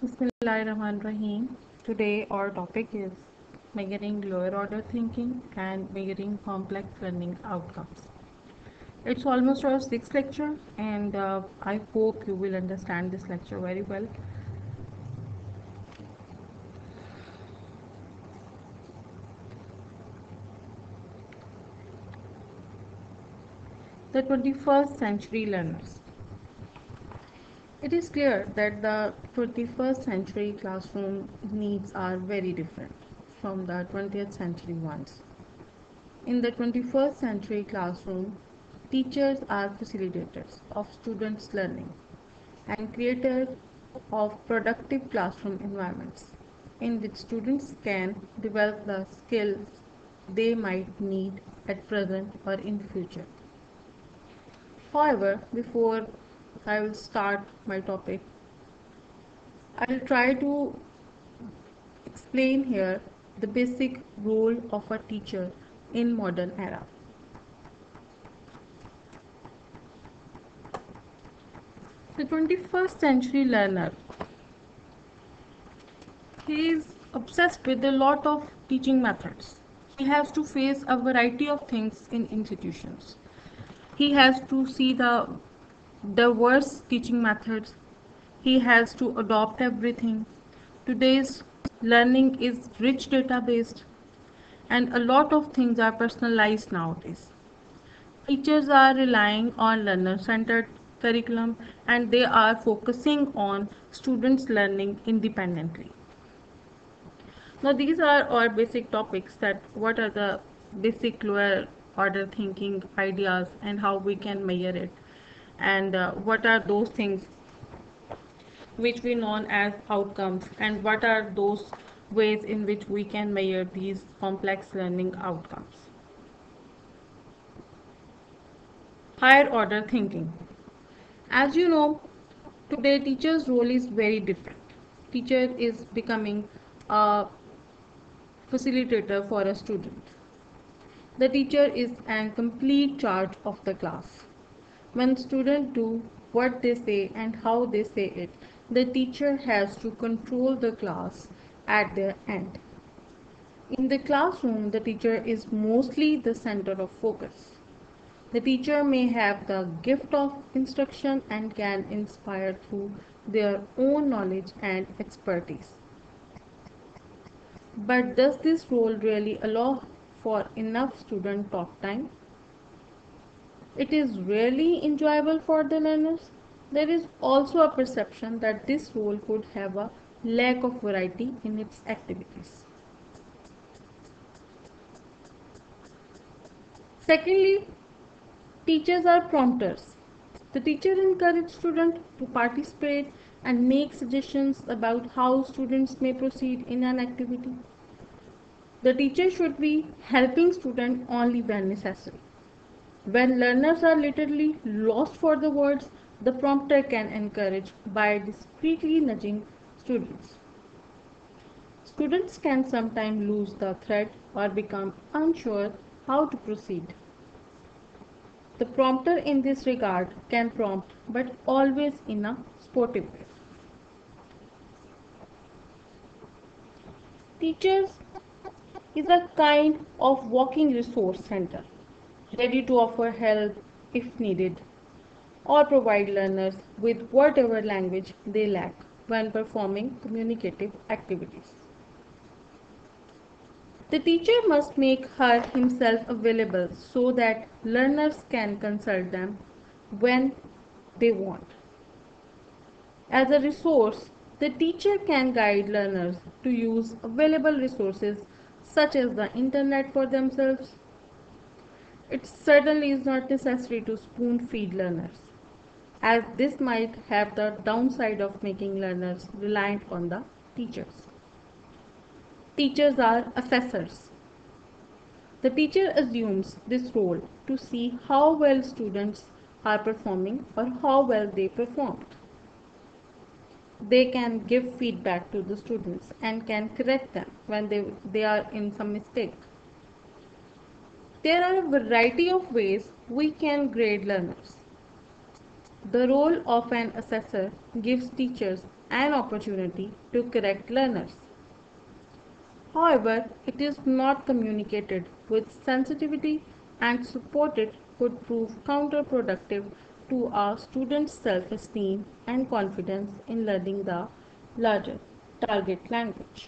Bismillahirrahmanirrahim. Today our topic is measuring lower order thinking and measuring complex learning outcomes. It's almost our sixth lecture, and I hope you will understand this lecture very well. The 21st century learners. It is clear that the 21st century classroom needs are very different from the 20th century ones. In the 21st century classroom, teachers are facilitators of students' learning and creators of productive classroom environments in which students can develop the skills they might need at present or in future. However, before I will start my topic, I will try to explain here the basic role of a teacher in modern era. The 21st century learner, he is obsessed with a lot of teaching methods. He has to face a variety of things in institutions. He has to see the diverse teaching methods. He has to adopt everything. Today's learning is rich data based, and a lot of things are personalized nowadays. Teachers are relying on learner centered curriculum, and they are focusing on students learning independently. Now, these are our basic topics, that what are the basic lower order thinking ideas and how we can measure it, and what are those things which we know as outcomes, and what are those ways in which we can measure these complex learning outcomes. Higher order thinking. As you know, today teacher's role is very different. Teacher is becoming a facilitator for a student. The teacher is in complete charge of the class. When students do what they say and how they say it, the teacher has to control the class at their end. In the classroom, the teacher is mostly the center of focus. The teacher may have the gift of instruction and can inspire through their own knowledge and expertise. But does this role really allow for enough student talk time? It is really enjoyable for the learners. There is also a perception that this role could have a lack of variety in its activities. Secondly, teachers are prompters. The teacher encourages students to participate and make suggestions about how students may proceed in an activity. The teacher should be helping students only when necessary. When learners are literally lost for the words, the prompter can encourage by discreetly nudging students. Students can sometimes lose the thread or become unsure how to proceed. The prompter in this regard can prompt, but always in a sportive way. Teachers is a kind of walking resource center, ready to offer help if needed, or provide learners with whatever language they lack when performing communicative activities. The teacher must make her himself available so that learners can consult them when they want. As a resource, the teacher can guide learners to use available resources such as the internet for themselves. It certainly is not necessary to spoon feed learners, as this might have the downside of making learners reliant on the teachers. Teachers are assessors. The teacher assumes this role to see how well students are performing or how well they performed. They can give feedback to the students and can correct them when they are in some mistake. There are a variety of ways we can grade learners. The role of an assessor gives teachers an opportunity to correct learners. However, it is not communicated with sensitivity and support it could prove counterproductive to our students' self-esteem and confidence in learning the larger target language.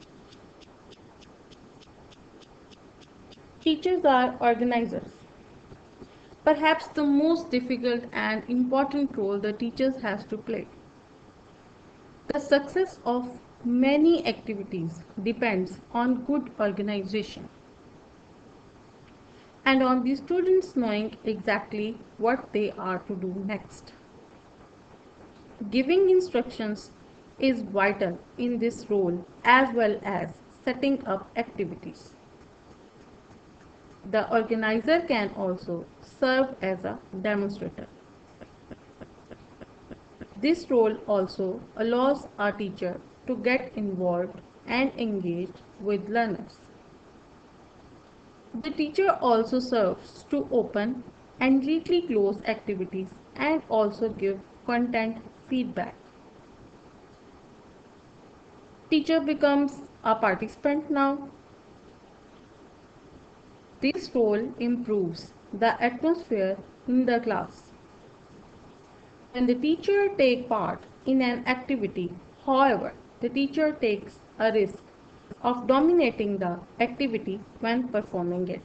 Teachers are organizers. Perhaps the most difficult and important role the teachers has to play. The success of many activities depends on good organization and on the students knowing exactly what they are to do next. Giving instructions is vital in this role as well as setting up activities. The organizer can also serve as a demonstrator. This role also allows our teacher to get involved and engage with learners. The teacher also serves to open and neatly close activities and also give content feedback. Teacher becomes a participant now. This role improves the atmosphere in the class. When the teacher takes part in an activity, however, the teacher takes a risk of dominating the activity when performing it.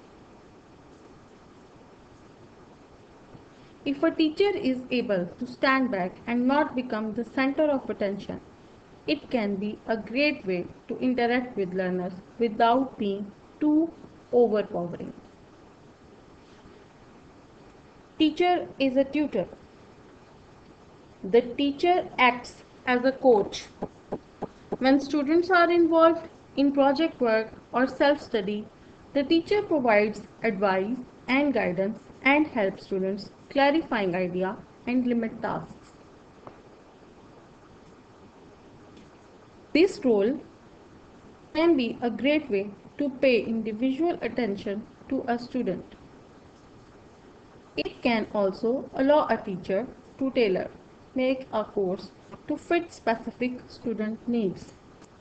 If a teacher is able to stand back and not become the center of attention, it can be a great way to interact with learners without being too overpowering. Teacher is a tutor. The teacher acts as a coach. When students are involved in project work or self-study, the teacher provides advice and guidance and helps students clarifying idea and limit tasks. This role can be a great way to pay individual attention to a student. It can also allow a teacher to tailor make a course to fit specific student needs.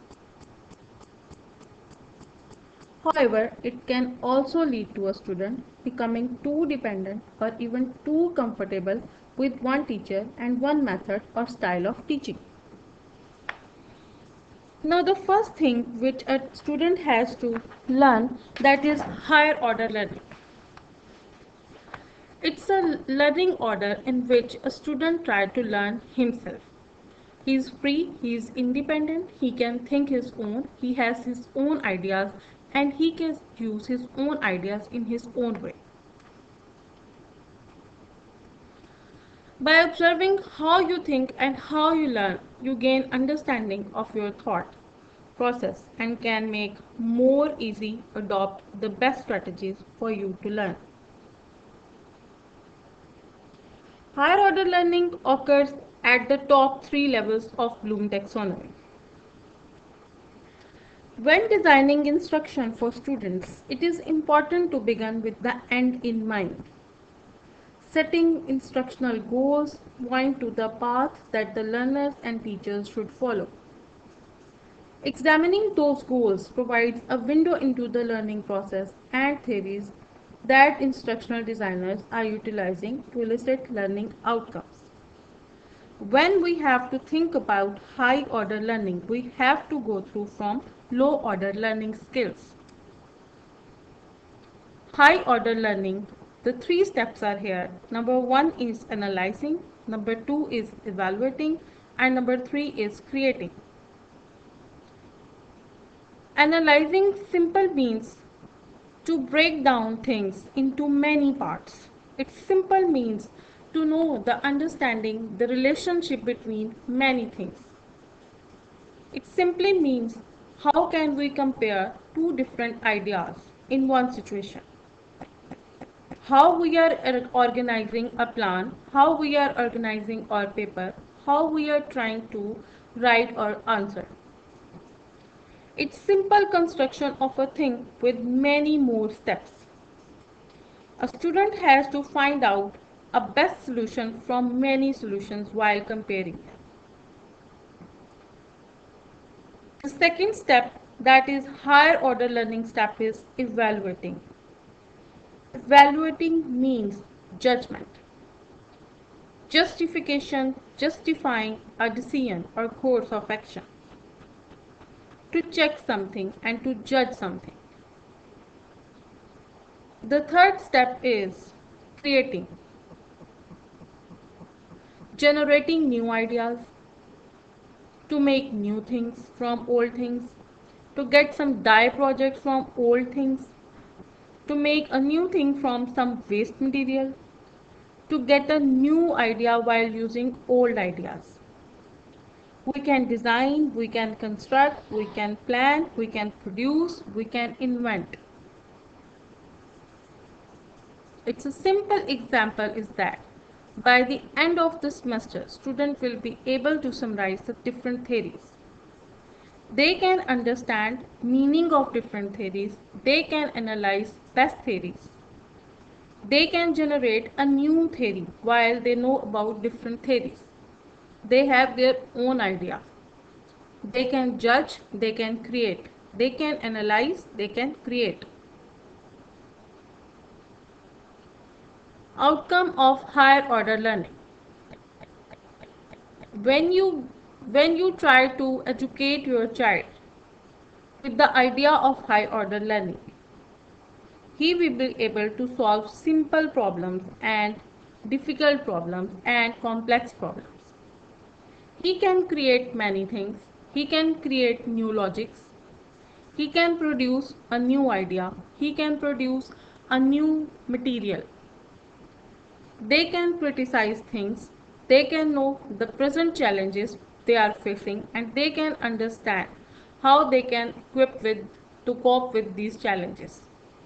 However, it can also lead to a student becoming too dependent or even too comfortable with one teacher and one method or style of teaching. Now, the first thing which a student has to learn, that is higher order learning. It's a learning order in which a student tries to learn himself. He is free, he is independent, he can think his own, he has his own ideas, and he can use his own ideas in his own way. By observing how you think and how you learn, you gain understanding of your thought process and can make more easy adopt the best strategies for you to learn. Higher order learning occurs at the top three levels of Bloom taxonomy. When designing instruction for students, it is important to begin with the end in mind. Setting instructional goals point to the path that the learners and teachers should follow. Examining those goals provides a window into the learning process and theories that instructional designers are utilizing to elicit learning outcomes. When we have to think about high order learning, we have to go through from low order learning skills. High order learning, the three steps are here. Number one is analyzing, number two is evaluating, and number three is creating. Analyzing simple means to break down things into many parts. It simple means to know the understanding the relationship between many things. It simply means how can we compare two different ideas in one situation. How we are organizing a plan, how we are organizing our paper, how we are trying to write our answer. It's simple construction of a thing with many more steps. A student has to find out a best solution from many solutions while comparing them. The second step, that is higher order learning step, is evaluating. Evaluating means judgment, justification, justifying a decision or course of action, to check something and to judge something. The third step is creating, generating new ideas, to make new things from old things, to get some dye projects from old things, to make a new thing from some waste material, to get a new idea while using old ideas. We can design, we can construct, we can plan, we can produce, we can invent. It's a simple example is that by the end of the semester, student will be able to summarize the different theories. They can understand meaning of different theories. They can analyze best theories. They can generate a new theory while they know about different theories. They have their own idea. They can judge, they can create. They can analyze, they can create. Outcome of higher order learning. When you try to educate your child with the idea of high order learning, he will be able to solve simple problems and difficult problems and complex problems. He can create many things. He can create new logics. He can produce a new idea. He can produce a new material. They can criticize things. They can know the present challenges they are facing, and they can understand how they can cope with these challenges.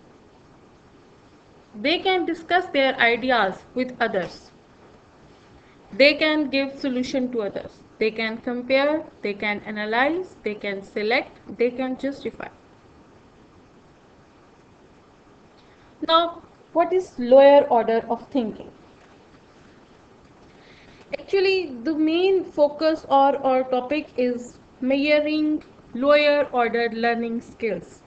They can discuss their ideas with others. They can give solution to others. They can compare, they can analyze, they can select, they can justify. Now, what is lower order of thinking? Actually, the main focus or topic is measuring lower order learning skills.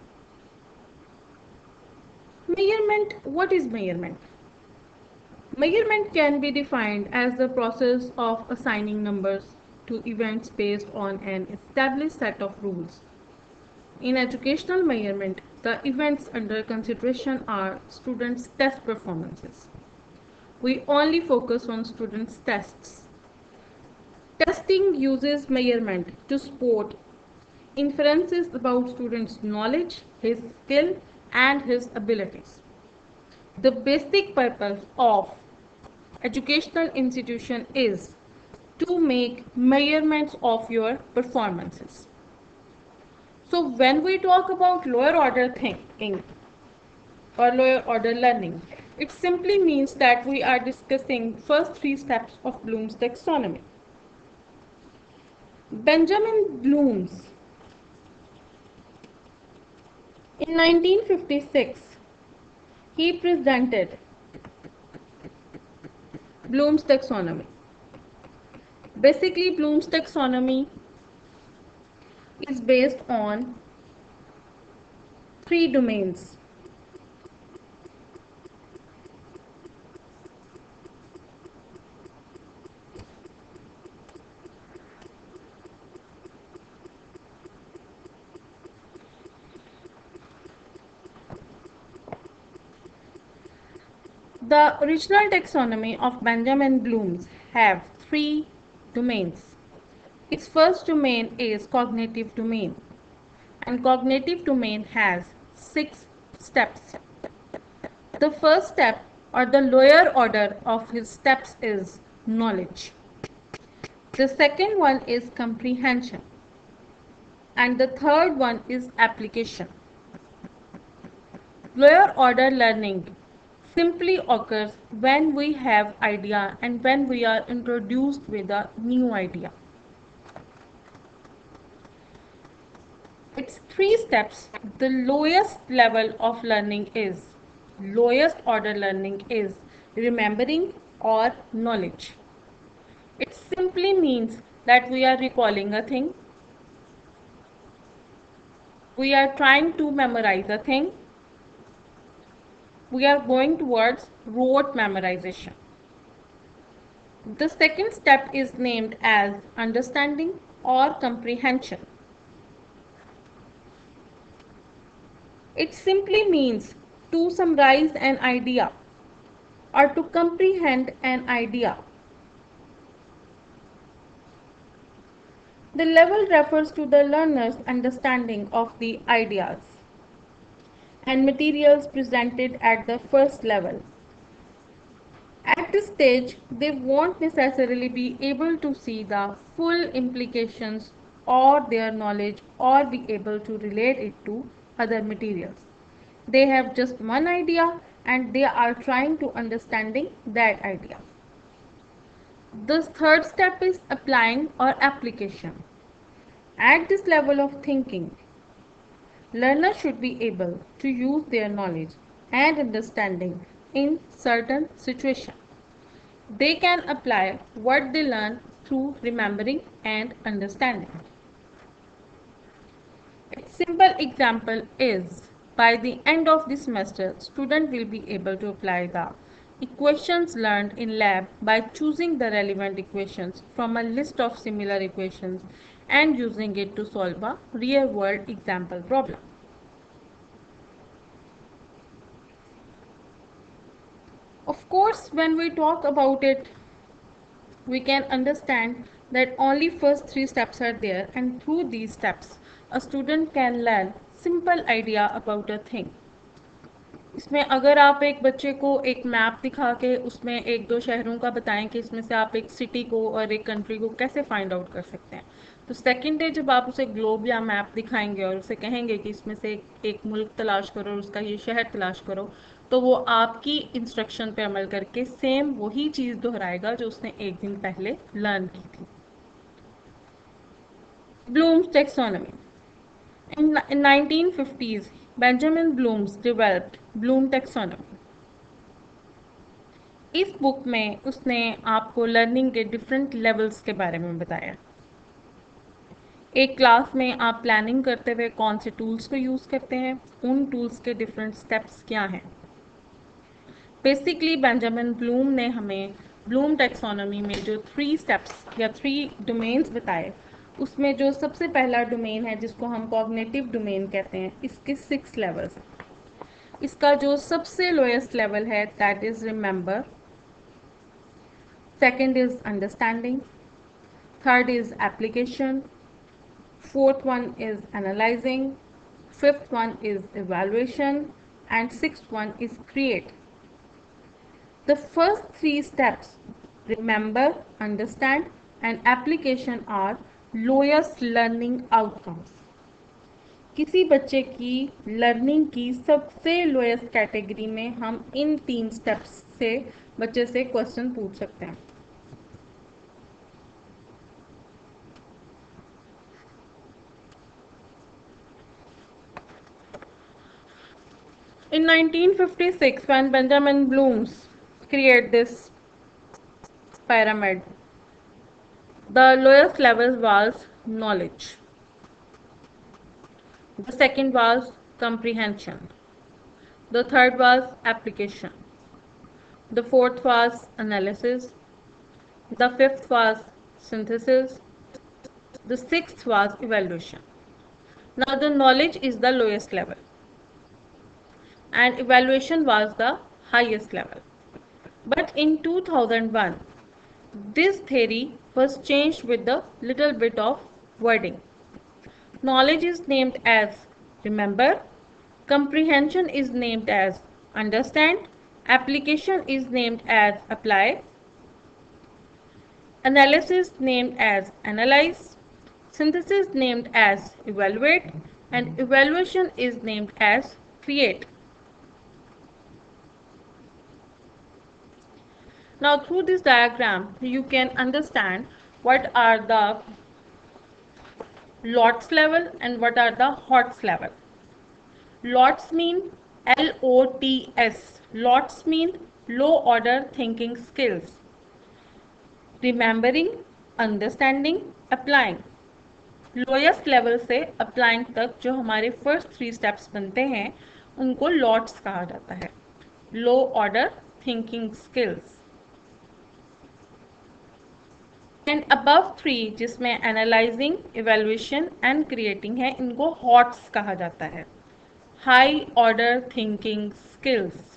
Measurement, what is measurement? Measurement can be defined as the process of assigning numbers to events based on an established set of rules. In educational measurement, the events under consideration are students' test performances. We only focus on students' tests. Testing uses measurement to support inferences about students' knowledge, his skill, and his abilities. The basic purpose of educational institution is to make measurements of your performances. So when we talk about lower order thinking or lower order learning, it simply means that we are discussing first three steps of Bloom's taxonomy. Benjamin Bloom's in 1956 he presented Bloom's taxonomy. Basically, Bloom's taxonomy is based on three domains. The original taxonomy of Benjamin Bloom's have three domains. Its first domain is cognitive domain, and cognitive domain has 6 steps. The first step or the lower order of his steps is knowledge. The second one is comprehension, and the third one is application. Lower order learning simply occurs when we have idea and when we are introduced with a new idea. It's 3 steps. The lowest level of learning is, lowest order learning is remembering or knowledge. It simply means that we are recalling a thing. We are trying to memorize a thing. We are going towards rote memorization. The second step is named as understanding or comprehension. It simply means to summarize an idea or to comprehend an idea. The level refers to the learner's understanding of the ideas and materials presented at the first level. At this stage, they won't necessarily be able to see the full implications or their knowledge or be able to relate it to other materials. They have just one idea and they are trying to understanding that idea. The third step is applying or application. At this level of thinking, learners should be able to use their knowledge and understanding in certain situations. They can apply what they learn through remembering and understanding. A simple example is by the end of the semester, student will be able to apply the equations learned in lab by choosing the relevant equations from a list of similar equations and using it to solve a real world example problem. Of course, when we talk about it, we can understand that only first three steps are there, and through these steps a student can learn simple idea about a thing. इसमें अगर आप एक बच्चे को एक map दिखा के उसमें एक दो शहरों का बताएं कि इसमें से आप एक सिटी को और एक कंट्री को कैसे फाइंड आउट कर सकते हैं, तो सेकंड डे जब आप उसे ग्लोब या मैप दिखाएंगे और उसे कहेंगे कि इसमें से एक मुल्क तलाश करो और उसका ये शहर तलाश करो, तो वो आपकी इंस्ट्रक्शन पे अमल करके सेम वही चीज़ दोहराएगा जो उसने एक दिन पहले लर्न की थी. Bloom's taxonomy. In 1950s, Benjamin Bloom developed Bloom taxonomy. इस बुक में उसने आपको लर्निंग के डिफरेंट लेवल्स के बारे में बताया. एक क्लास में आप प्लानिंग करते हुए कौन से टूल्स को यूज़ करते हैं, उन टूल्स के डिफरेंट स्टेप्स क्या हैं. बेसिकली बेंजामिन ब्लूम ने हमें ब्लूम टैक्सोनॉमी में जो 3 स्टेप्स या 3 डोमेन्स बताए, उसमें जो सबसे पहला डोमेन है जिसको हम कॉग्निटिव डोमेन कहते हैं, इसके 6 लेवल्स. इसका जो सबसे लोएस्ट लेवल है that is remember, second is understanding, third is application, fourth one is analyzing, fifth one is evaluation, and sixth one is create. The first 3 steps, remember, understand and application, are lowest learning outcomes. किसी बच्चे की learning की सबसे lowest category में हम इन 3 steps से बच्चे से क्वेश्चन पूछ सकते हैं. In 1956, when Benjamin Bloom created this pyramid, the lowest level was knowledge. The second was comprehension. The third was application. The fourth was analysis. The fifth was synthesis. The sixth was evaluation. Now the knowledge is the lowest level and evaluation was the highest level. But in 2001, this theory was changed with a little bit of wording. Knowledge is named as remember, comprehension is named as understand, application is named as apply, analysis named as analyze, synthesis named as evaluate, and evaluation is named as create. Now through this diagram you can understand what are the lots level and what are the HOTS level. Lots mean LOTS. Lots mean low order thinking skills. Remembering, understanding, applying. Lowest level से applying तक जो हमारे first 3 steps बनते हैं उनको lots कहा जाता है, low order thinking skills. And above 3 जिसमें एनालाइजिंग, इवेल्युएशन एंड क्रिएटिंग है, इनको हॉट्स कहा जाता है, हाई ऑर्डर थिंकिंग स्किल्स।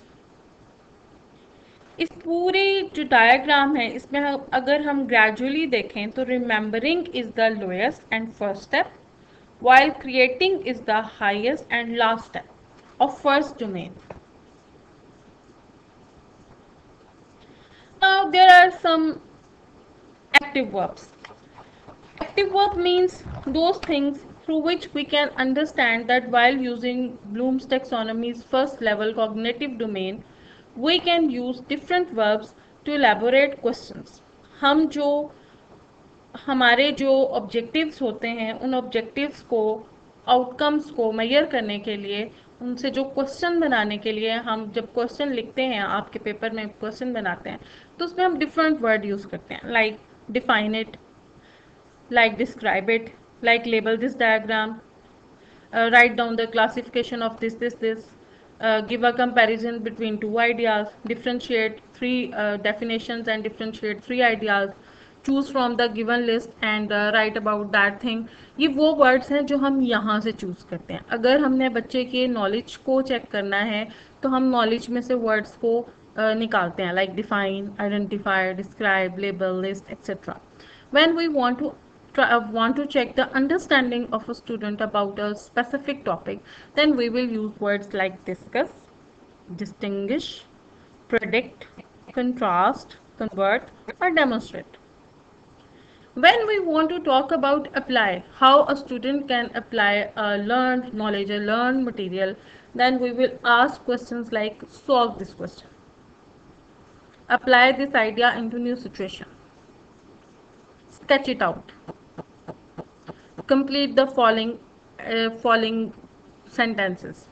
इस पूरे जो डायग्राम है इसमें अगर हम ग्रेजुअली देखें तो remembering is the lowest and first step, while creating is the highest and last step of first domain. Now there are some active verbs. Active verb means those things through which we can understand that while using Bloom's taxonomy's first level cognitive domain, we can use different verbs to elaborate questions. हम जो हमारे जो objectives होते हैं उन objectives को, outcomes को major करने के लिए, उनसे जो क्वेश्चन बनाने के लिए, हम जब क्वेश्चन लिखते हैं, आपके पेपर में क्वेश्चन बनाते हैं तो उसमें हम डिफरेंट वर्ड यूज़ करते हैं, like define it, like describe it, like label this diagram, write down the classification of this, give a comparison between two ideas, differentiate three definitions and differentiate three ideas, choose from the given list and write about that thing। ये वो words हैं जो हम यहाँ से choose करते हैं। अगर हमने बच्चे के नॉलेज को चेक करना है तो हम नॉलेज में से वर्ड्स को निकालते हैं, like define, identify, describe, label, list etcetera. When we want to check the understanding of a student about a specific topic, then we will use words like discuss, distinguish, predict, contrast, convert, or demonstrate. When we want to talk about apply, how a student can apply a learned knowledge, a learned material, then we will ask questions like solve this question, apply this idea into new situation, sketch it out, complete the following sentences.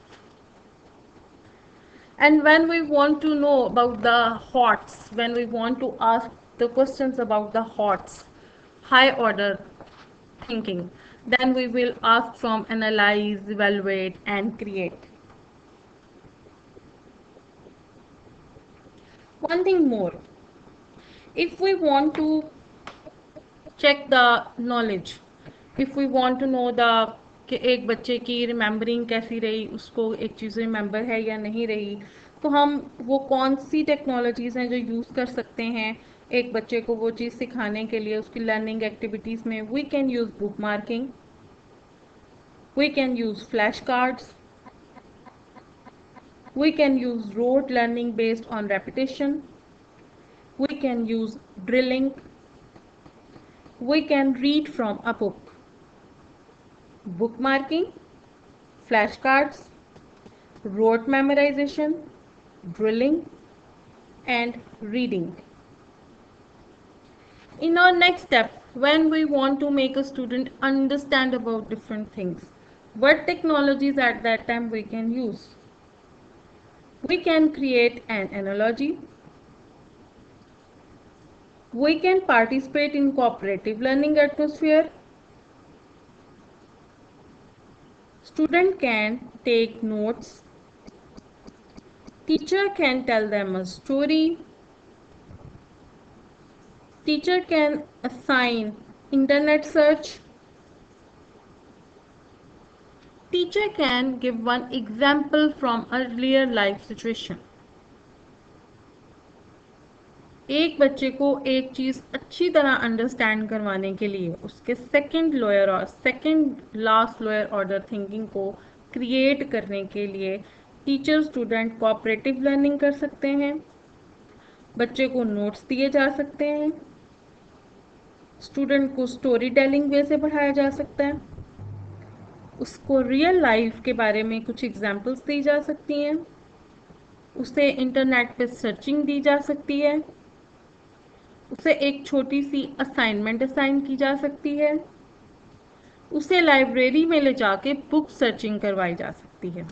And when we want to know about the hots, when we want to ask the questions about the hots, high order thinking, then we will ask from analyze, evaluate and create. One thing more, if we want to check the knowledge, if we want to know the कि एक बच्चे की remembering कैसी रही, उसको एक चीज़ remember है या नहीं रही, तो हम वो कौन सी टेक्नोलॉजीज़ हैं जो यूज़ कर सकते हैं एक बच्चे को वो चीज़ सिखाने के लिए उसकी लर्निंग एक्टिविटीज़ में। We can use bookmarking, we can use flash cards, we can use rote learning based on repetition, we can use drilling, we can read from a book, bookmarking, flashcards, rote memorization, drilling and reading. In our next step, when we want to make a student understand about different things, what technologies at that time we can use? We can create an analogy, we can participate in cooperative learning atmosphere, student can take notes, teacher can tell them a story, teacher can assign internet search, teacher can give one example from a real life situation। एक बच्चे को एक चीज़ अच्छी तरह understand करवाने के लिए उसके सेकंड लोअर और second last lower order thinking को क्रिएट करने के लिए टीचर स्टूडेंट कोऑपरेटिव लर्निंग कर सकते हैं, बच्चे को नोट्स दिए जा सकते हैं, स्टूडेंट को स्टोरी टेलिंग वे से पढ़ाया जा सकता है, उसको रियल लाइफ के बारे में कुछ एग्जाम्पल्स दी जा सकती हैं, उसे इंटरनेट पे सर्चिंग दी जा सकती है, उसे एक छोटी सी असाइनमेंट असाइन की जा सकती है, उसे लाइब्रेरी में ले जाके बुक सर्चिंग करवाई जा सकती है।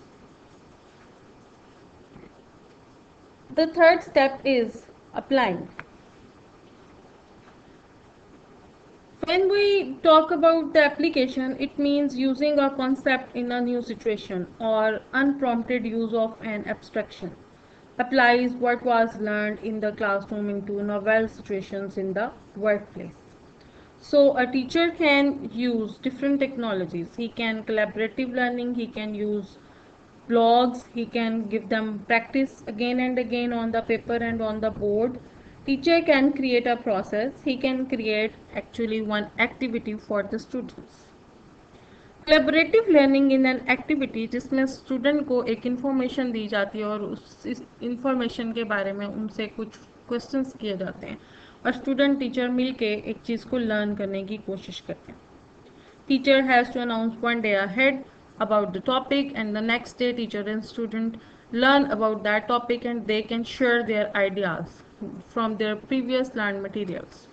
The third step is applying. When we talk about the application, it means using a concept in a new situation or unprompted use of an abstraction. Applies what was learned in the classroom into novel situations in the workplace. So a teacher can use different technologies. He can collaborative learning, he can use blogs, he can give them practice again and again on the paper and on the board. Teacher can create a process, he can create actually one activity for the students. Collaborative learning in an activity जिसमें student को एक information दी जाती है और उस information के बारे में उनसे कुछ क्वेश्चंस किए जाते हैं और स्टूडेंट टीचर मिलके एक चीज़ को लर्न करने की कोशिश करते हैं. Teacher has to announce one day ahead about the topic, and the next day teacher and student learn about that topic and they can share their ideas from their previous learned materials.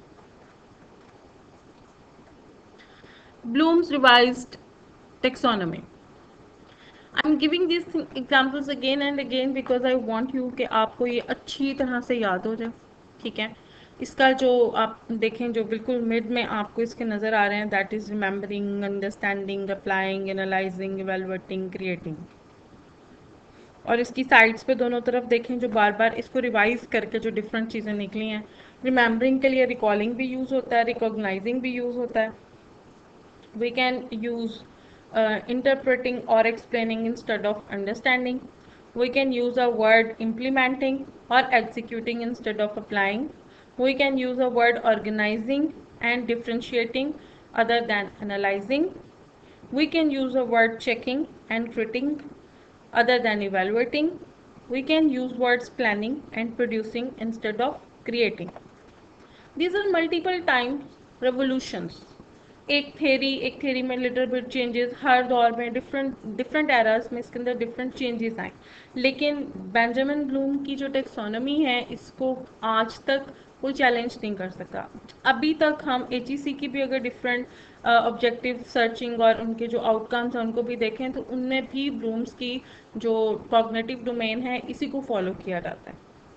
Bloom's revised taxonomy. I'm giving these examples again and again because I want you कि आपको ये अच्छी तरह से याद हो जाए. ठीक है. इसका जो आप देखें जो बिल्कुल मिड में आपको इसके नज़र आ रहे हैं, that is remembering, understanding, applying, analysing, evaluating, creating. और इसकी साइड्स पे दोनों तरफ देखें जो बार बार इसको रिवाइज करके जो डिफरेंट चीज़ें निकली हैं. रिमेंबरिंग के लिए रिकॉलिंग भी यूज़ होता है, रिकॉग्नाइजिंग भी यूज़ होता है. We can use interpreting or explaining instead of understanding. We can use a word implementing or executing instead of applying. We can use a word organizing and differentiating other than analyzing. We can use a word checking and critiquing other than evaluating. We can use words planning and producing instead of creating. These are multiple times revolutions. एक theory में little bit changes, हर दौर में different different eras में इसके अंदर different changes आए. लेकिन बेंजामिन ब्लूम की जो टेक्सोनॉमी है इसको आज तक कोई चैलेंज नहीं कर सका. अभी तक हम HEC की भी अगर डिफरेंट ऑब्जेक्टिव सर्चिंग और उनके जो आउटकम्स हैं उनको भी देखें तो उनमें भी ब्लूम्स की जो कॉग्निटिव डोमेन है इसी को फॉलो किया जाता है.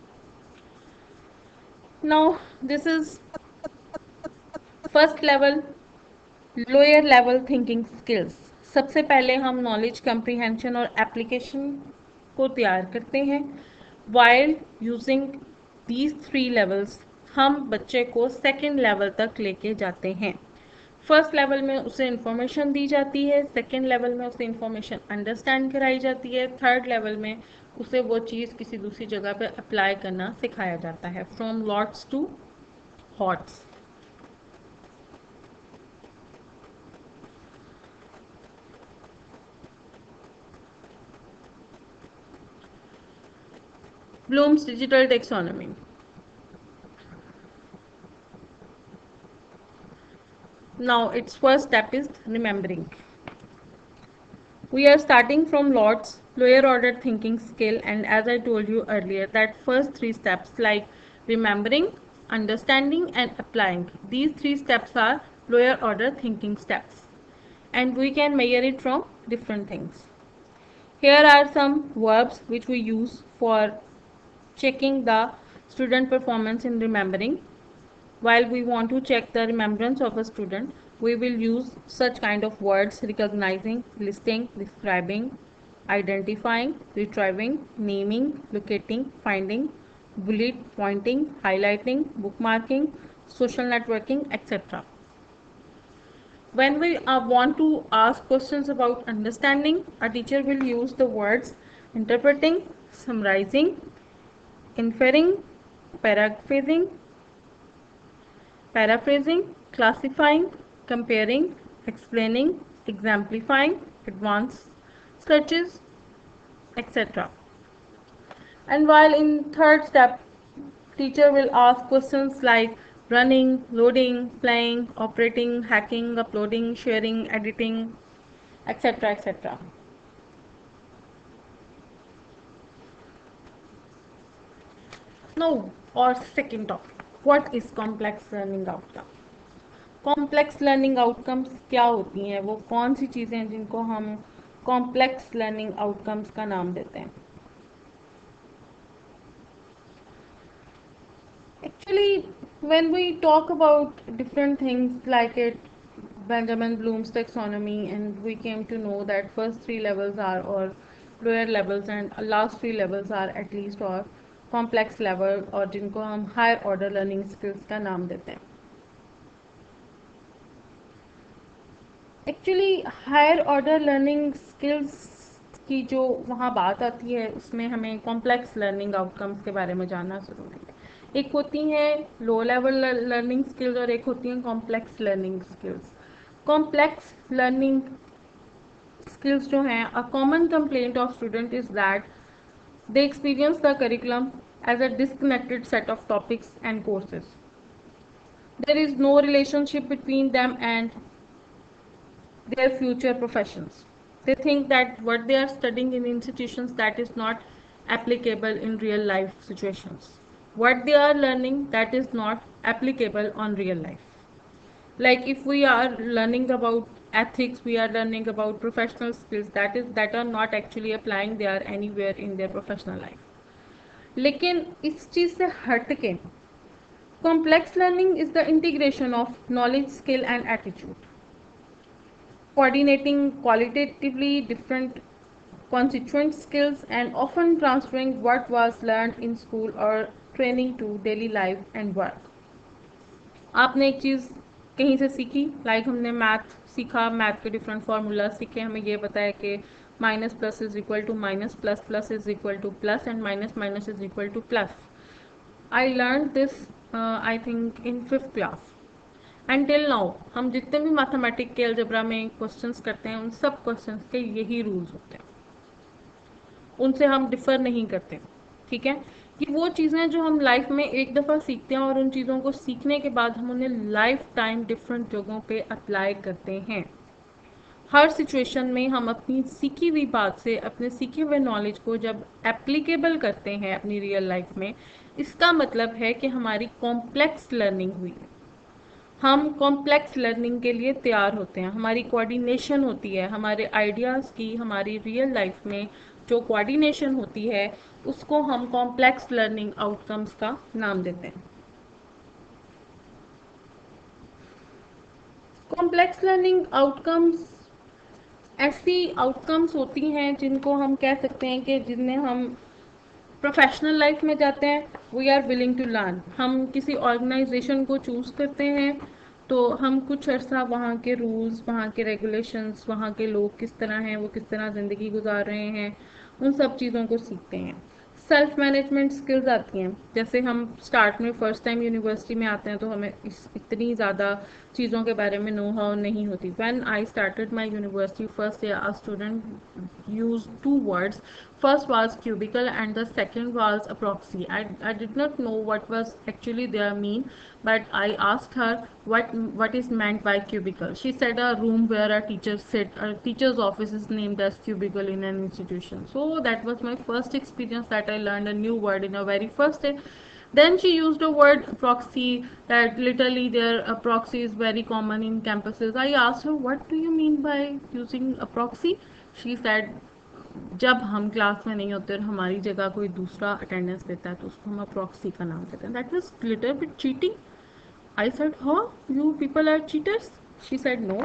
Now this is first level, lower level thinking skills. सबसे पहले हम नॉलेज कंप्रीहेंशन और एप्लीकेशन को तैयार करते हैं. वाइल यूजिंग दीज 3 लेवल्स हम बच्चे को सेकेंड लेवल तक लेके जाते हैं. फर्स्ट लेवल में उसे इंफॉर्मेशन दी जाती है, सेकेंड लेवल में उसे इंफॉर्मेशन अंडरस्टैंड कराई जाती है, थर्ड लेवल में उसे वो चीज़ किसी दूसरी जगह पे अप्लाई करना सिखाया जाता है. From LOTS to HOTS. Bloom's digital taxonomy. Now its first step is remembering. We are starting from Lord's lower order thinking skill, and as I told you earlier that first 3 steps like remembering, understanding and applying, these 3 steps are lower order thinking steps and we can measure it from different things. Here are some verbs which we use for checking the student performance in remembering. While we want to check the remembrance of a student, we will use such kind of words: recognizing, listing, describing, identifying, retrieving, naming, locating, finding, bullet pointing, highlighting, bookmarking, social networking, etc. When we want to ask questions about understanding, a teacher will use the words interpreting, summarizing, inferring, paraphrasing, classifying, comparing, explaining, exemplifying, advanced searches, etc. And while in third step, teacher will ask questions like running, loading, playing, operating, hacking, uploading, sharing, editing, etc. etc. Now, our second topic, what is complex learning outcome? Complex learning outcomes क्या होती हैं, वो कौन सी चीज़ें हैं जिनको हम complex learning outcomes का नाम देते हैं. Actually When we talk about different things like it, Benjamin Bloom's taxonomy, and we came to know that first three levels are or lower levels and last three levels are at least or complex level और जिनको हम higher order learning skills का नाम देते हैं. Actually higher order learning skills की जो वहाँ बात आती है उसमें हमें कॉम्प्लेक्स लर्निंग आउटकम्स के बारे में जानना ज़रूरी है. एक होती हैं लो लेवल लर्निंग स्किल्स और एक होती हैं complex learning skills. Complex learning skills जो हैं a common complaint of student is that they experience the curriculum as a disconnected set of topics and courses. There is no relationship between them and their future professions. They think that what they are studying in institutions that is not applicable in real life situations. What they are learning that is not applicable on real life. Like if we are learning about ethics, we are learning about professional skills that are not actually applying there anywhere in their professional life. लेकिन इस चीज़ से हट के complex learning is the integration of knowledge, skill and attitude, coordinating qualitatively different constituent skills and often transferring what was learned in school or training to daily life and work. आपने एक चीज़ कहीं से सीखी, लाइक हमने math सीखा, math के different formula सीखे, हमें ये बताया कि minus plus is equal to minus, plus plus is equal to plus and minus minus is equal to plus. I learn this I think in 5th class and till now हम जितने भी mathematic के algebra में questions करते हैं उन सब questions के यही रूल्स होते हैं, उनसे हम डिफ़र नहीं करते. ठीक है, ये वो चीज़ें जो हम लाइफ में एक दफ़ा सीखते हैं और उन चीज़ों को सीखने के बाद हम उन्हें लाइफ टाइम डिफरेंट जगहों पे अप्लाई करते हैं. हर सिचुएशन में हम अपनी सीखी हुई बात से अपने सीखे हुए नॉलेज को जब एप्लीकेबल करते हैं अपनी रियल लाइफ में, इसका मतलब है कि हमारी कॉम्प्लेक्स लर्निंग हुई है. हम कॉम्प्लेक्स लर्निंग के लिए तैयार होते हैं, हमारी कोऑर्डिनेशन होती है, हमारे आइडियाज़ की हमारी रियल लाइफ में जो कोऑर्डिनेशन होती है उसको हम कॉम्प्लेक्स लर्निंग आउटकम्स का नाम देते हैं. कॉम्प्लेक्स लर्निंग आउटकम्स ऐसी आउटकम्स होती हैं जिनको हम कह सकते हैं कि जिन्हें हम प्रोफेशनल लाइफ में जाते हैं, we are willing to learn. हम किसी ऑर्गेनाइजेशन को चूज़ करते हैं तो हम कुछ अर्सा वहाँ के रूल्स, वहाँ के रेगुलेशंस, वहाँ के लोग किस तरह हैं, वो किस तरह ज़िंदगी गुजार रहे हैं, उन सब चीज़ों को सीखते हैं. सेल्फ मैनेजमेंट स्किल्स आती हैं. जैसे हम स्टार्ट में फर्स्ट टाइम यूनिवर्सिटी में आते हैं तो हमें इतनी ज़्यादा चीज़ों के बारे में नो हाउ नहीं होती. When I started my university first year a student use two words. First was cubicle and the second was a proxy. I did not know what was actually their mean, but I asked her what is meant by cubicle. She said a room where a teacher sit. A teacher's office is named as cubicle in an institution. So that was my first experience that I learned a new word in a very first day. Then she used a word proxy, that literally there a proxy is very common in campuses. I asked her what do you mean by using a proxy. She said जब हम class में नहीं होते और हमारी जगह कोई दूसरा अटेंडेंस देता है तो उसको हम प्रॉक्सी का नाम देते हैं. That was little bit cheating. I said हां, you people are cheaters. She said no,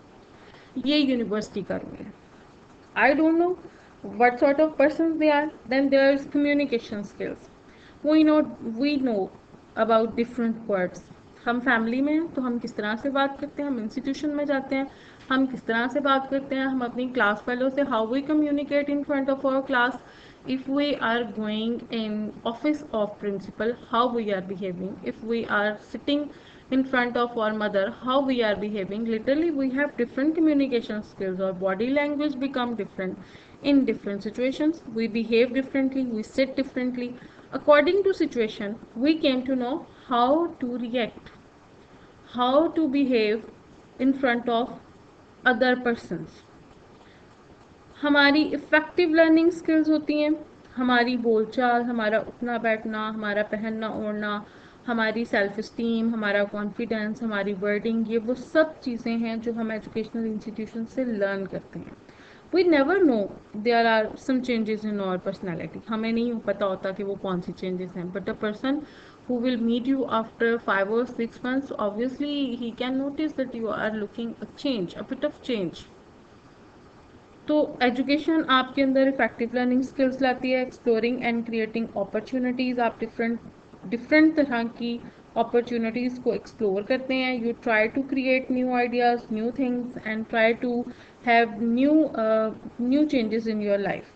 ये यूनिवर्सिटी का रूल है. I don't know what sort of persons they are. Then there's communication skills. We know about different words. हम family में हैं तो हम किस तरह से बात करते हैं, हम इंस्टीट्यूशन में जाते हैं हम किस तरह से बात करते हैं, हम अपनी क्लास फेलो से how we communicate in front of our class. if we are going in office of principal, how we are behaving. If we are sitting in front of our mother, how we are behaving. Literally we have different communication skills. Our body language become different in different situations. We behave differently, we sit differently according to situation. We came to know how to react, how to behave in front of other persons. हमारी effective learning skills होती हैं हमारी बोलचाल, हमारा उठना बैठना, हमारा पहनना ओढ़ना, हमारी सेल्फ इस्टीम, हमारा कॉन्फिडेंस, हमारी वर्डिंग. ये वो सब चीज़ें हैं जो हम एजुकेशनल इंस्टीट्यूशन से लर्न करते हैं. We never know there are some changes in our personality. हमें नहीं पता होता कि वो कौन सी चेंजेस हैं, but a person who will meet you after 5 or 6 months, obviously he can notice that you are looking a change, a bit of change. तो एजुकेशन आपके अंदर इफेक्टिव लर्निंग स्किल्स लाती है, एक्सप्लोरिंग एंड क्रिएटिंग अपॉर्चुनिटीज़, आप different different तरह की opportunities को explore करते हैं. You try to create new ideas, new things and try to have new changes in your life.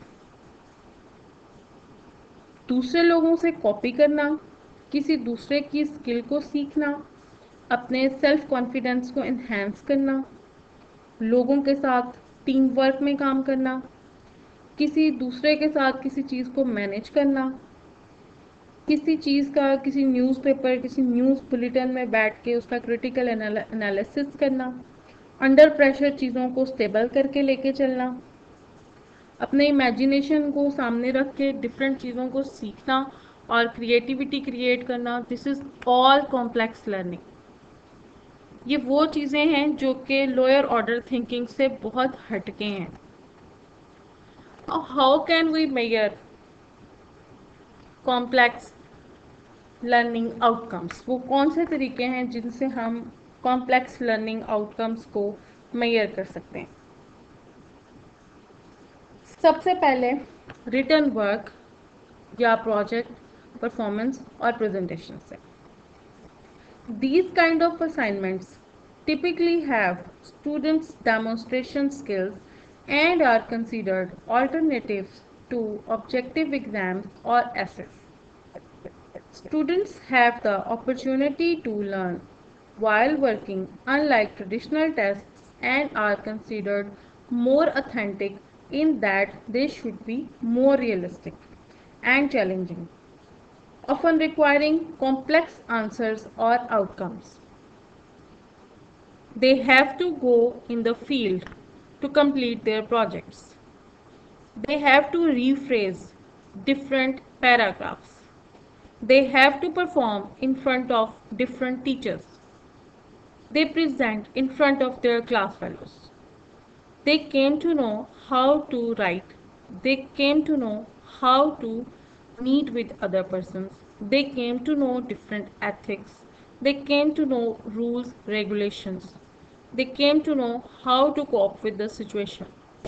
दूसरे लोगों से कॉपी करना, किसी दूसरे की स्किल को सीखना, अपने सेल्फ कॉन्फिडेंस को इन्हेंस करना, लोगों के साथ टीम वर्क में काम करना, किसी दूसरे के साथ किसी चीज़ को मैनेज करना, किसी चीज़ का, किसी न्यूज़पेपर, किसी न्यूज़ बुलेटिन में बैठ के उसका क्रिटिकल एनालिसिस करना, अंडर प्रेशर चीज़ों को स्टेबल करके लेके चलना, अपने इमेजिनेशन को सामने रख के डिफरेंट चीज़ों को सीखना और क्रिएटिविटी क्रिएट करना. This is all complex learning. ये वो चीज़ें हैं जो कि लोअर ऑर्डर थिंकिंग से बहुत हटके हैं. How can we measure complex learning outcomes? वो कौन से तरीके हैं जिनसे हम कॉम्प्लेक्स लर्निंग आउटकम्स को मेजर कर सकते हैं? सबसे पहले रिटन वर्क या प्रोजेक्ट परफॉर्मेंस और प्रेजेंटेशन से. These kind of assignments typically have students' demonstration skills and are considered alternatives to objective exams or essays. Students have the opportunity to learn while working, unlike traditional tests, and are considered more authentic in that they should be more realistic and challenging, often requiring complex answers or outcomes. They have to go in the field to complete their projects. They have to rephrase different paragraphs. They have to perform in front of different teachers. They present in front of their class fellows. They came to know how to write. They came to know how to meet with other persons. They came to know different ethics. They came to know rules, regulations. They came to know how to cope with the situation.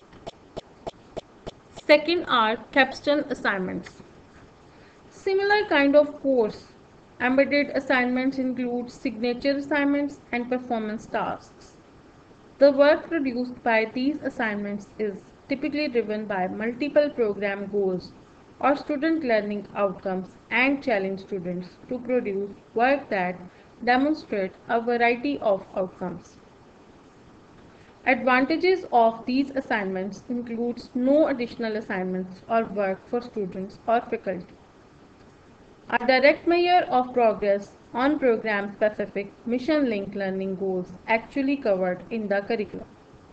Second are capstone assignments. Similar kind of course. Embedded assignments include signature assignments and performance tasks. The work produced by these assignments is typically driven by multiple program goals or student learning outcomes and challenge students to produce work that demonstrate a variety of outcomes. Advantages of these assignments includes no additional assignments or work for students or faculty. A direct measure of progress on program-specific mission-linked learning goals actually covered in the curriculum.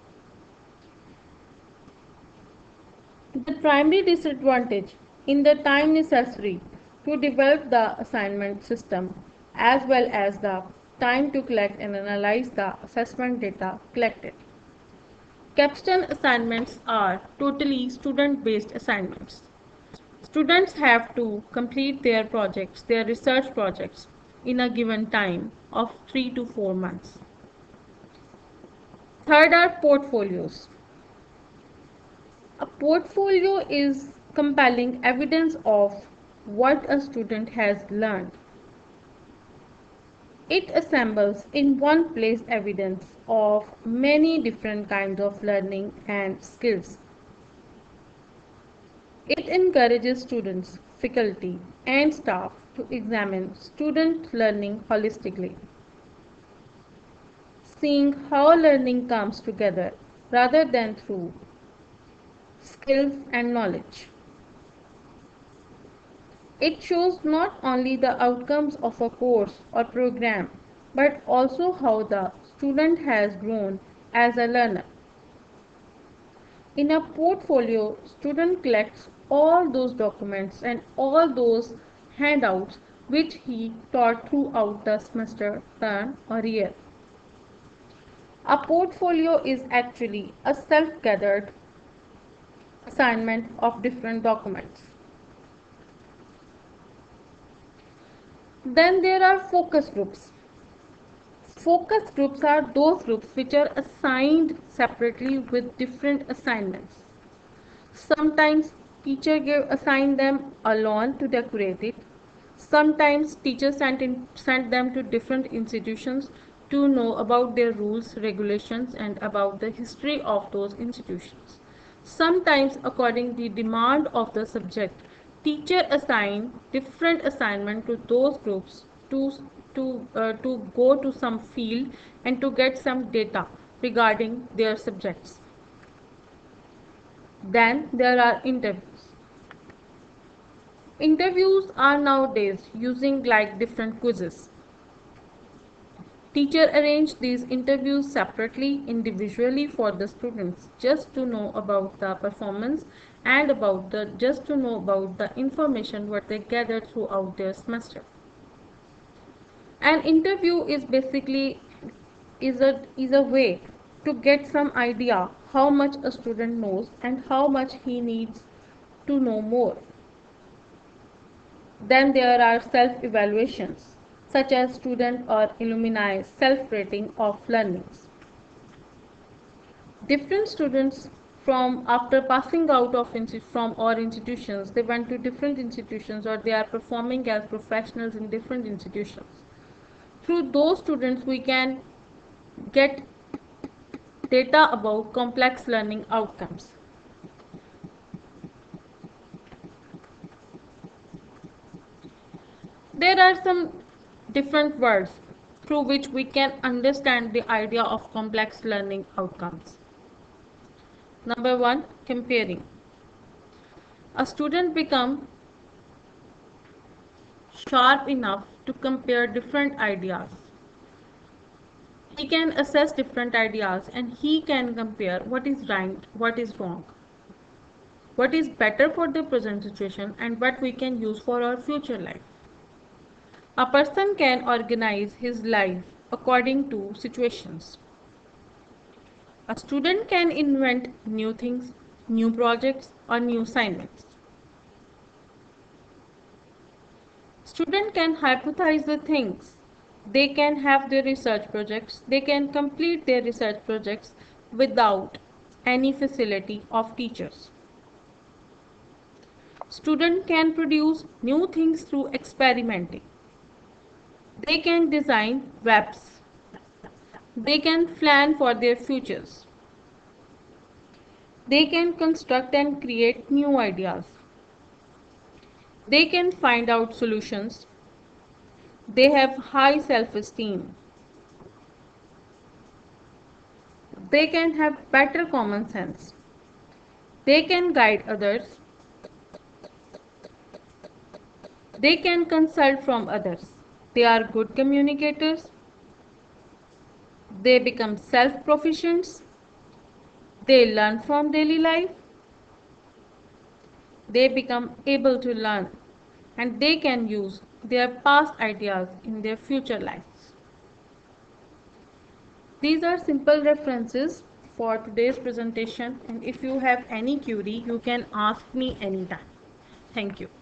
The primary disadvantage in the time necessary to develop the assignment system as well as the time to collect and analyze the assessment data collected. Capstone assignments are totally student-based assignments. Students have to complete their projects, their research projects, in a given time of 3 to 4 months. Third are portfolios. A portfolio is compelling evidence of what a student has learned. It assembles in one place evidence of many different kinds of learning and skills. It encourages students, faculty, and staff to examine student learning holistically, seeing how learning comes together rather than through skills and knowledge. It shows not only the outcomes of a course or program, but also how the student has grown as a learner. In a portfolio, student collects all those documents and all those handouts which he taught throughout the semester, term or year. A portfolio is actually a self-gathered assignment of different documents. Then there are focus groups. Focus groups are those groups which are assigned separately with different assignments. Sometimes teacher assign them alone to decorate it. Sometimes teachers sent them to different institutions to know about their rules, regulations and about the history of those institutions. Sometimes according to the demand of the subject, teacher assign different assignment to those groups to go to some field and to get some data regarding their subjects. Then there are interviews. Interviews are nowadays using like different quizzes. Teacher arrange these interviews separately, individually for the students just to know about the performance and just to know about the information what they gathered throughout their semester. An interview is basically is a way to get some idea how much a student knows and how much he needs to know more. Then there are self-evaluations, such as student or alumni self-rating of learnings. Different students from after passing out of from our institutions, they went to different institutions or they are performing as professionals in different institutions. Through those students, we can get data about complex learning outcomes. There are some different words through which we can understand the idea of complex learning outcomes. Number one, comparing. A student becomes sharp enough to compare different ideas. He can assess different ideas and he can compare what is right, what is wrong, what is better for the present situation and what we can use for our future life. A person can organize his life according to situations. A student can invent new things, new projects or new assignments. Student can hypothesize the things. They can have their research projects. They can complete their research projects without any facility of teachers. Student can produce new things through experimenting. They can design webs. They can plan for their futures. They can construct and create new ideas. They can find out solutions. They have high self-esteem. They can have better common sense. They can guide others. They can consult from others. They are good communicators. They become self-proficients. They learn from daily life. They become able to learn and they can use their past ideas in their future lives. These are simple references for today's presentation and if you have any query, you can ask me anytime. Thank you.